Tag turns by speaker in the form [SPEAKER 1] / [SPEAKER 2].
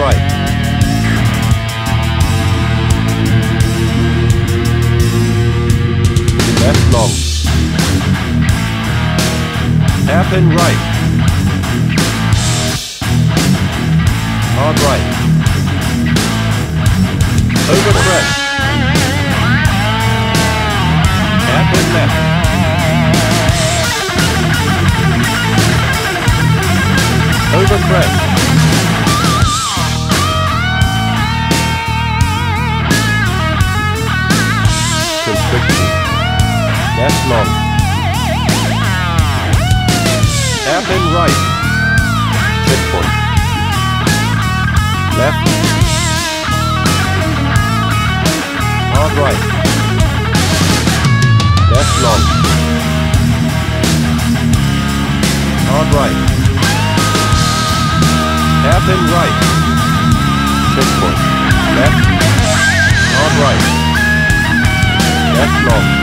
[SPEAKER 1] right. Left long. Hairpin right. Hard right. Over crest. Hairpin left. Over crest. Constriction. Left long. Hairpin right. Checkpoint. Left. Hard right. Left long. Hard right. Hairpin right. Checkpoint. Left. Hard right. Left long.